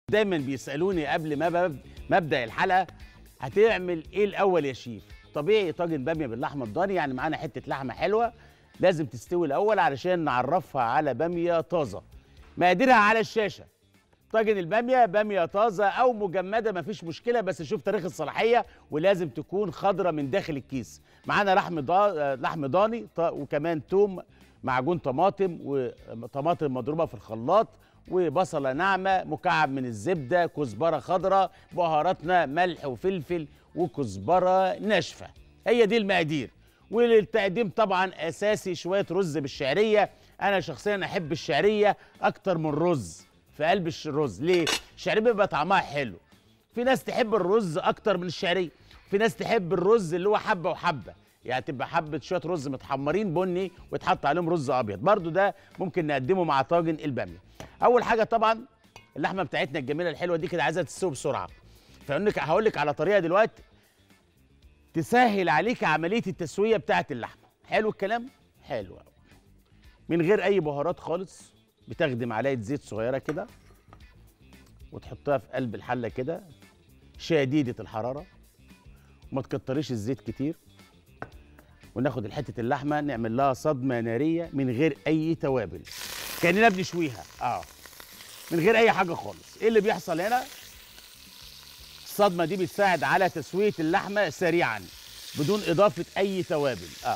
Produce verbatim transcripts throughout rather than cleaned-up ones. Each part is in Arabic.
دايما بيسالوني قبل ما بب- ما ابدا الحلقه، هتعمل ايه الاول يا شيف؟ طبيعي طاجن باميه باللحمه الضاني، يعني معانا حته لحمه حلوه لازم تستوي الاول علشان نعرفها على باميه طازه. مقاديرها على الشاشه. طاجن الباميه باميه طازه او مجمده مفيش مشكله، بس شوف تاريخ الصلاحيه ولازم تكون خضره من داخل الكيس. معانا لحم ضا... لحم ضاني ط... وكمان توم، معجون طماطم وطماطم مضروبه في الخلاط، وبصله ناعمه، مكعب من الزبده، كزبره خضراء، بهاراتنا ملح وفلفل وكزبره ناشفه. هي دي المقادير. وللتقديم طبعا اساسي شويه رز بالشعريه. انا شخصيا احب الشعريه اكتر من الرز في قلب الش- الرز. ليه؟ الشعريه بيبقى طعمها حلو. في ناس تحب الرز اكتر من الشعريه، في ناس تحب الرز اللي هو حبه وحبه، يعني تبقى حبه شويه رز متحمرين بني ويتحط عليهم رز ابيض، برضو ده ممكن نقدمه مع طاجن الباميه. اول حاجه طبعا اللحمه بتاعتنا الجميله الحلوه دي كده عايزها تستوي بسرعه، فانك هقول لك على طريقه دلوقتي تسهل عليك عمليه التسويه بتاعه اللحمه. حلو الكلام؟ حلو أوي. من غير اي بهارات خالص، بتاخدي معلقه زيت صغيره كده وتحطها في قلب الحله كده شديده الحراره، وما تكتريش الزيت كتير، وناخد حته اللحمه نعمل لها صدمه ناريه من غير اي توابل، كاننا بنشويها اه من غير اي حاجه خالص. ايه اللي بيحصل هنا؟ الصدمه دي بتساعد على تسويه اللحمه سريعا بدون اضافه اي توابل. اه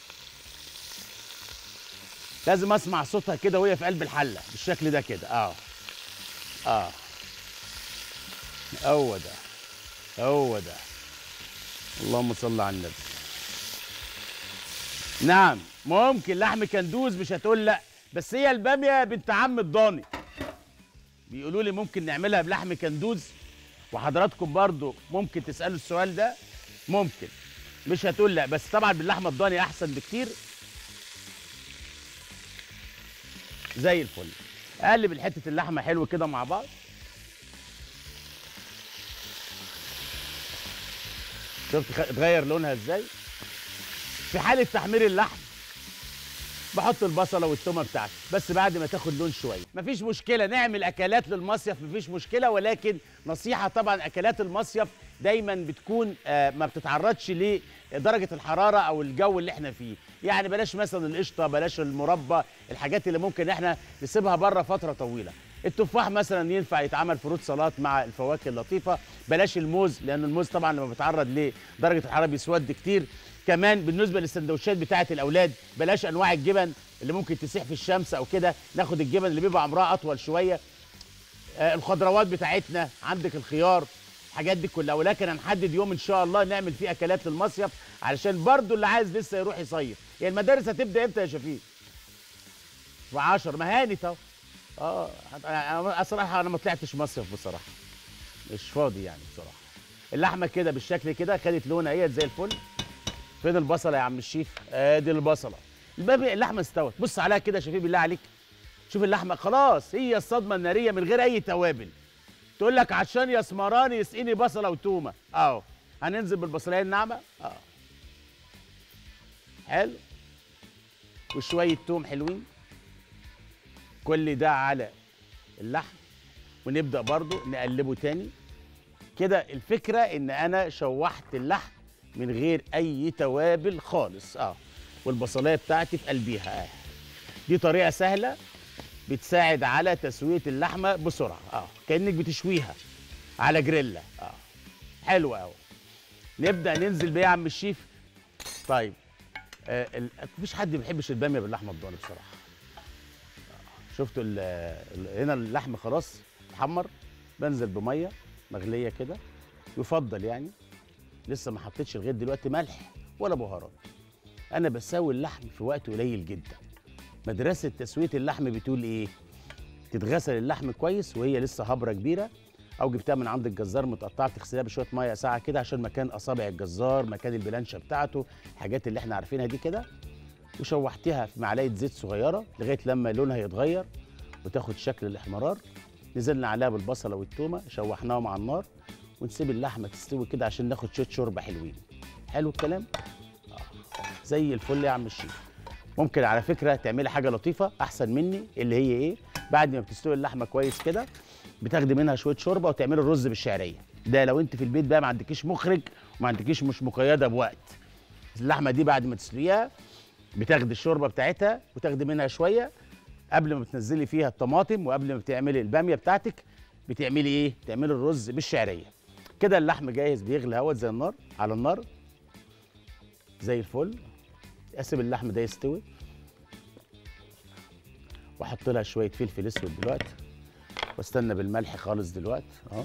لازم اسمع صوتها كده وهي في قلب الحله بالشكل ده كده. اه اه هو ده هو ده. اللهم صل على النبي. نعم ممكن لحم كندوز، مش هتقول لا، بس هي الباميه بنت عم الضاني، بيقولوا لي ممكن نعملها بلحم كندوز، وحضراتكم برضو ممكن تسالوا السؤال ده، ممكن، مش هتقول لا، بس طبعا باللحمه الضاني احسن بكتير. زي الفل. اقلب الحته اللحمه حلو كده مع بعض. شفت خ- اتغير لونها ازاي؟ في حاله تحمير اللحم بحط البصله والتومه بتاعتي، بس بعد ما تاخد لون شويه. مفيش مشكله نعمل اكلات للمصيف، مفيش مشكله، ولكن نصيحه طبعا اكلات المصيف دايما بتكون آه ما بتتعرضش لدرجه الحراره او الجو اللي احنا فيه، يعني بلاش مثلا القشطه، بلاش المربى، الحاجات اللي ممكن احنا نسيبها بره فتره طويله. التفاح مثلا ينفع يتعمل فروت سلطات مع الفواكه اللطيفه، بلاش الموز لان الموز طبعا لما بيتعرض لدرجه الحراره بيسود كتير. كمان بالنسبه للسندوتشات بتاعه الاولاد بلاش انواع الجبن اللي ممكن تسيح في الشمس او كده، ناخد الجبن اللي بيبقى عمرها اطول شويه. آه الخضروات بتاعتنا عندك الخيار، الحاجات دي كلها، ولكن هنحدد يوم ان شاء الله نعمل فيه اكلات للمصيف علشان برضو اللي عايز لسه يروح يصيف. يعني المدارس هتبدا امتى يا شفيق؟ في عشرة، ما هانت اهو. اه انا صراحه انا ما طلعتش مصيف بصراحه، مش فاضي يعني بصراحه. اللحمه كده بالشكل كده خدت لونها اهيت زي الفل. فين البصله يا عم الشيف؟ ادي البصله. الباب اللحمه استوت، بص عليها كده يا شفيق بالله عليك. شوف اللحمه خلاص هي الصدمه الناريه من غير اي توابل. تقول لك عشان يا اسمراني يسقيني بصله وتومه، اهو هننزل بالبصلايه الناعمه اه حلو، وشويه توم حلوين، كل ده على اللحم، ونبدا برضو نقلبه تاني كده. الفكره ان انا شوحت اللحم من غير اي توابل خالص اه والبصلايه بتاعتي في قلبيها اه دي طريقه سهله بتساعد على تسويه اللحمه بسرعه اه كانك بتشويها على جريلا اه حلو قوي. نبدا ننزل بيه يا عم الشيف. طيب آه ال... مفيش حد ما بيحبش الباميه باللحمه الضاني بصراحه. آه. شفتوا ال... ال... هنا اللحم خلاص اتحمر، بنزل بميه مغليه كده، يفضل يعني لسه ما حطيتش لغايه دلوقتي ملح ولا بهارات. انا بسوي اللحم في وقت قليل جدا. مدرسه تسويه اللحم بتقول ايه؟ تتغسل اللحم كويس وهي لسه هبره كبيره، او جبتها من عند الجزار متقطعه تغسلها بشويه ميه ساقعه كده عشان مكان اصابع الجزار، مكان البلانشه بتاعته، الحاجات اللي احنا عارفينها دي كده. وشوحتها في معلقه زيت صغيره لغايه لما لونها يتغير وتاخد شكل الاحمرار. نزلنا عليها بالبصله والتومه، شوحناهم على النار، ونسيب اللحمه تستوي كده عشان ناخد شويه شوربه حلوين. حلو الكلام؟ آه. زي الفل يا عم الشيف. ممكن على فكره تعملي حاجه لطيفه احسن مني، اللي هي ايه؟ بعد ما بتستوي اللحمه كويس كده بتاخدي منها شويه شوربه وتعملي الرز بالشعريه. ده لو انت في البيت بقى ما عندكيش مخرج وما عندكيش مش مقيده بوقت. اللحمه دي بعد ما تسلقيها بتاخدي الشوربه بتاعتها وتاخدي منها شويه قبل ما بتنزلي فيها الطماطم، وقبل ما بتعملي الباميه بتاعتك بتعملي ايه؟ تعملي الرز بالشعريه. كده اللحم جاهز بيغلي اهوت زي النار على النار زي الفل. اسيب اللحم ده يستوي واحط لها شويه فلفل اسود دلوقتي، واستنى بالملح خالص دلوقتي اهو.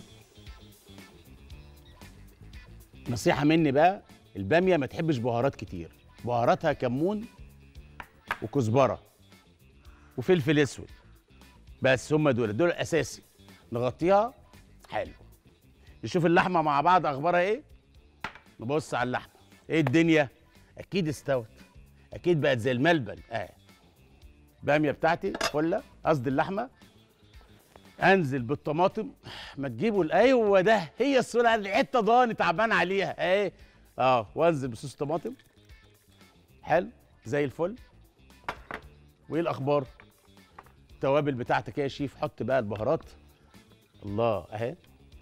نصيحه مني بقى، الباميه ما تحبش بهارات كتير، بهاراتها كمون وكزبره وفلفل اسود بس، هم دول دول الاساسي. نغطيها حلو، نشوف اللحمه مع بعض اخبارها ايه. نبص على اللحمه، ايه الدنيا؟ اكيد استوت، اكيد بقت زي الملبن. اه الباميه بتاعتي فله، قصدي اللحمه. انزل بالطماطم، ما تجيبوا ايوه ده هي السهوله، الحته ضاني تعبان عليها اهي. اه وانزل بصوص طماطم حلو زي الفل. وايه الاخبار؟ التوابل بتاعتك يا شيف، حط بقى البهارات. الله اهي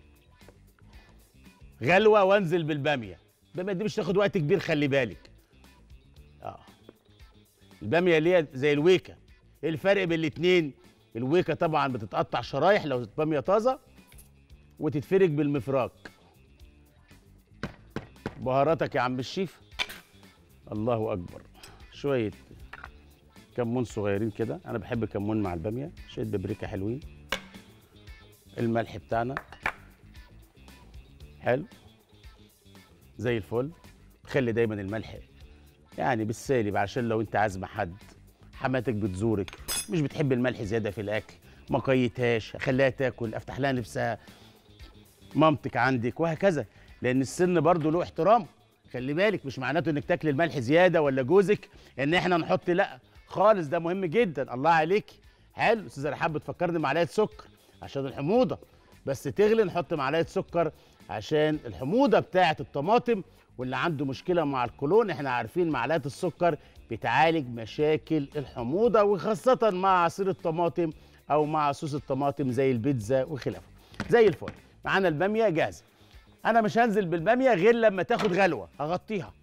غلوه، وانزل بالباميه. الباميه دي مش تاخد وقت كبير، خلي بالك. اه الباميه اللي هي زي الويكه. ايه الفرق بين الاتنين؟ الويكه طبعا بتتقطع شرايح لو باميه طازه وتتفرك بالمفراك. بهاراتك يا عم الشيف. الله اكبر. شويه كمون صغيرين كده، انا بحب كمون مع الباميه. شويه بابريكا حلوين. الملح بتاعنا حلو زي الفل. خلي دايما الملح يعني بالسالب، عشان لو انت عازمه حد، حماتك بتزورك مش بتحب الملح زياده في الاكل، ما قيتهاش، خليها تاكل، افتح لها نفسها، مامتك عندك وهكذا. لان السن برضو له احترام، خلي بالك. مش معناته انك تاكل الملح زياده ولا جوزك ان احنا نحط، لا خالص، ده مهم جدا. الله عليك. حلو. استاذه رحاب بتفكرني معلقه سكر عشان الحموضه، بس تغلي نحط معلقه سكر عشان الحموضه بتاعه الطماطم. واللي عنده مشكله مع القولون، احنا عارفين معلقه السكر بتعالج مشاكل الحموضه، وخاصه مع عصير الطماطم او مع صوص الطماطم زي البيتزا وخلافه. زي الفل. معانا الباميه جاهزه. انا مش هنزل بالباميه غير لما تاخد غلوه، اغطيها.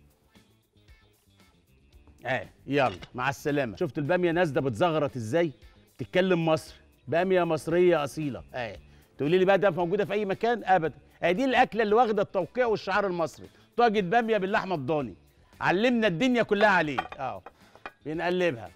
اه يلا مع السلامه. شفت الباميه نازله بتزغرط ازاي؟ تتكلم مصري، باميه مصريه اصيله. اه تقولي لي بقى ده موجوده في اي مكان؟ ابدا. اه دي الاكله اللي واخده التوقيع والشعار المصري، طاجن باميه باللحمه الضاني. علمنا الدنيا كلها عليه. اه بنقلبها.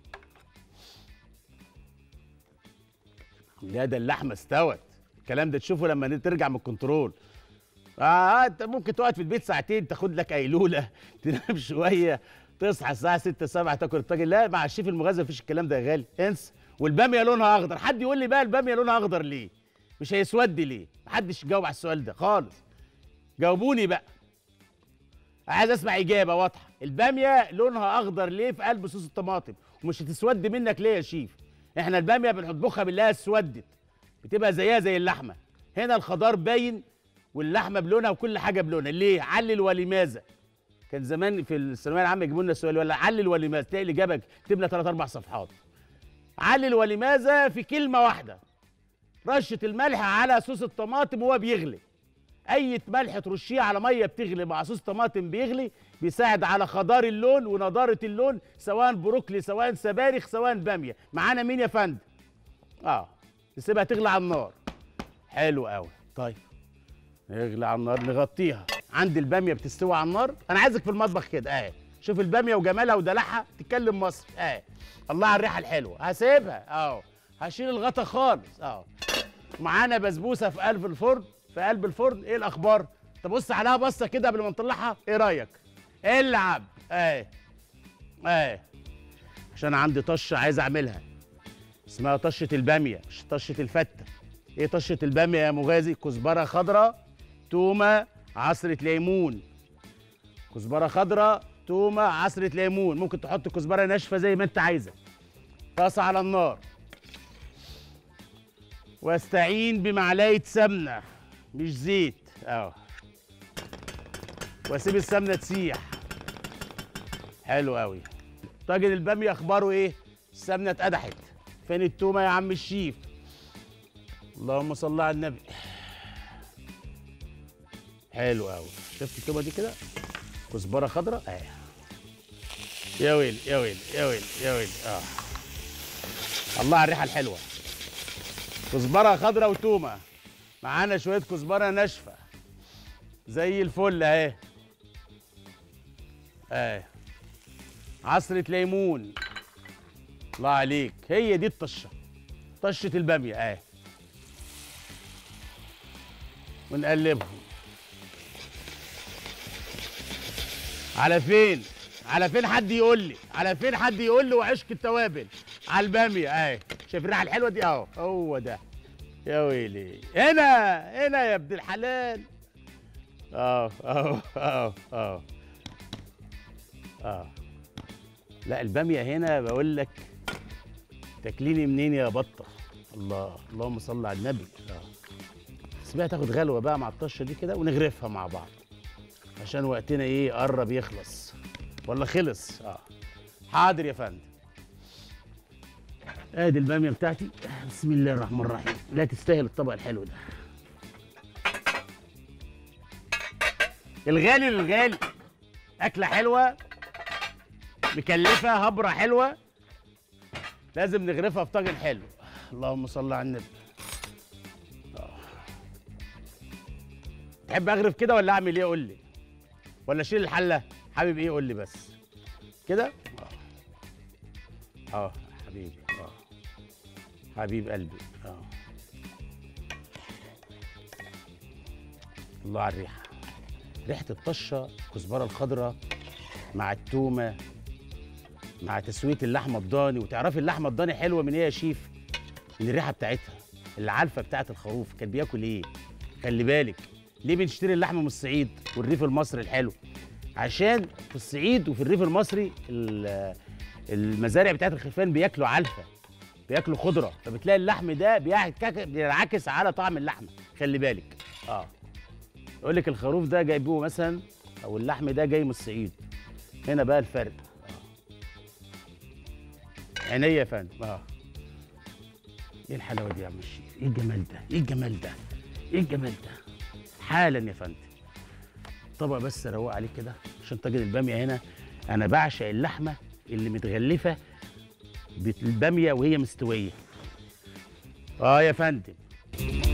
لا ده اللحمه استوت. الكلام ده تشوفه لما ترجع من الكنترول. اه انت ممكن تقعد في البيت ساعتين، تاخد لك قيلوله، تنام شويه، تصحى الساعه ستة سبعة تاكل الطاجن. لا مع الشيف المغازي مفيش الكلام ده يا غالي، انسى. والباميه لونها اخضر. حد يقول لي بقى الباميه لونها اخضر ليه؟ مش هيسود ليه؟ محدش يجاوب على السؤال ده خالص. جاوبوني بقى، عايز اسمع اجابه واضحه. الباميه لونها اخضر ليه في قلب صوص الطماطم؟ ومش هتسود منك ليه يا شيف؟ احنا الباميه بنطبخها بالله اسودت، بتبقى زيها زي اللحمه. هنا الخضار باين واللحمه بلونها وكل حاجه بلونها. ليه؟ علل ولماذا؟ كان زمان في الثانويه العامه يجيبوا لنا السؤال، ولا علل ولماذا، تلاقي الاجابه تكتب لنا ثلاث اربع صفحات. علل ولماذا في كلمه واحده: رشه الملح على صوص الطماطم وهو بيغلي. اي ملح ترشيه على ميه بتغلي مع صوص طماطم بيغلي بيساعد على خضار اللون ونضاره اللون، سواء بروكلي سواء سبانخ سواء باميه. معانا مين يا فندم؟ اه نسيبها تغلي على النار. حلو قوي. طيب نغلي على النار، نغطيها. عند الباميه بتستوي على النار. انا عايزك في المطبخ كده اهي، شوف الباميه وجمالها ودلعها، تتكلم مصري اهي. الله على الريحه الحلوه. هسيبها اهو، هشيل الغطا خالص اهو. معانا بسبوسه في قلب الفرن، في قلب الفرن. ايه الاخبار؟ تبص عليها بصه كده قبل ما نطلعها، ايه رايك؟ العب اهي اهي. عشان عندي طشه عايز اعملها، اسمها طشه الباميه مش طشه الفته. ايه طشه الباميه يا مغازي؟ كزبره خضراء، تومه، عصره ليمون. كزبره خضراء، تومه، عصره ليمون. ممكن تحط كزبره ناشفه زي ما انت عايزه. طاسه على النار، واستعين بمعلقه سمنه مش زيت اهو، واسيب السمنه تسيح. حلو قوي. طاجن الباميه اخباره ايه؟ السمنه اتقدحت. فين التومه يا عم الشيف؟ اللهم صل على النبي. حلو قوي. شفت التومه دي كده؟ كزبره خضراء اهي. يا ويلي يا ويلي يا ويلي يا ويلي. اه الله على الريحه الحلوه. كزبره خضراء وتومه، معانا شويه كزبره ناشفه زي الفل اهي. اهي عصره ليمون. الله عليك، هي دي الطشه، طشه الباميه اهي. ونقلبهم. على فين؟ على فين حد يقول لي؟ على فين حد يقول لي؟ وعشق التوابل على الباميه اهي. شايف الريحه الحلوه دي اهو؟ هو ده. يا ويلي، هنا هنا يا ابن الحلال. اه اه اه اه اه لا الباميه هنا بقول لك تاكليني منين يا بطه. الله، اللهم صل على النبي. اه سيبها تاخد غلوه بقى مع الطشه دي كده، ونغرفها مع بعض عشان وقتنا ايه قرب يخلص ولا خلص. اه حاضر يا فندم. ادي الباميه بتاعتي. بسم الله الرحمن الرحيم. لا تستاهل الطبق الحلو ده. الغالي للغالي، اكله حلوه مكلفه هبره حلوه، لازم نغرفها في طاجن حلو. اللهم صل على النبي. آه. تحب اغرف كده ولا اعمل ايه؟ قول لي، ولا اشيل الحله؟ حابب ايه؟ قول لي بس كده. اه اه حبيبي. اه حبيب قلبي. اه الله على الريحه، ريحه الطشه، الكزبره الخضراء مع التومه مع تسويه اللحمه الضاني. وتعرفي اللحمه الضاني حلوه من ايه يا شيف؟ من الريحه بتاعتها، العلفه بتاعت الخروف. كان بياكل ايه؟ خلي بالك، ليه بنشتري اللحمه من الصعيد والريف المصري الحلو؟ عشان في الصعيد وفي الريف المصري المزارع بتاعت الخرفان بياكلوا علفه، بياكلوا خضره، فبتلاقي اللحم ده بينعكس على طعم اللحمه. خلي بالك. اه يقول لك الخروف ده جايبوه مثلا، او اللحم ده جاي من الصعيد. هنا بقى الفرق. عينيا يا فندم. اه ايه الحلاوه دي يا عم الشيف؟ ايه الجمال ده؟ ايه الجمال ده؟ ايه الجمال ده؟ حالا يا فندم. طبق بس اروق عليه كده عشان طاجن الباميه هنا. انا بعشق اللحمه اللي متغلفه بالباميه وهي مستويه. اه يا فندم.